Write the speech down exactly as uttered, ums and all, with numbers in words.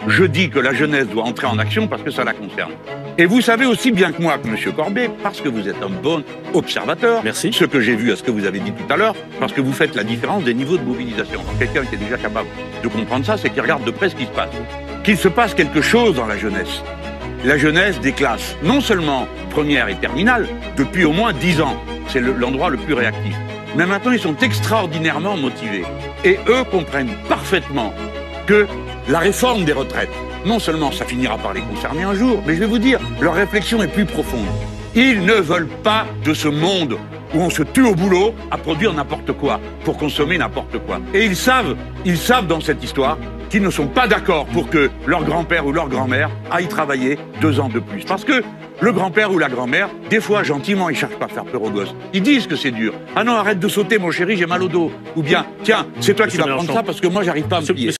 je dis que la jeunesse doit entrer en action parce que ça la concerne. Et vous savez aussi bien que moi que M. Corbet, parce que vous êtes un bon observateur, Merci. ce que j'ai vu à ce que vous avez dit tout à l'heure, parce que vous faites la différence des niveaux de mobilisation. Quelqu'un qui est déjà capable de comprendre ça, c'est qu'il regarde de près ce qui se passe. Qu'il se passe quelque chose dans la jeunesse. La jeunesse des classes, non seulement première et terminale, depuis au moins dix ans. C'est l'endroit le, le plus réactif. Mais maintenant, ils sont extraordinairement motivés. Et eux comprennent parfaitement que la réforme des retraites, non seulement ça finira par les concerner un jour, mais je vais vous dire, leur réflexion est plus profonde. Ils ne veulent pas de ce monde où on se tue au boulot à produire n'importe quoi, pour consommer n'importe quoi. Et ils savent, ils savent dans cette histoire qu'ils ne sont pas d'accord pour que leur grand-père ou leur grand-mère aille travailler deux ans de plus. Parce que le grand-père ou la grand-mère, des fois, gentiment, ils cherchent pas à faire peur aux gosses. Ils disent que c'est dur. Ah non, arrête de sauter, mon chéri, j'ai mal au dos. Ou bien, tiens, c'est toi qui vas prendre ça parce que moi, j'arrive pas à me plier.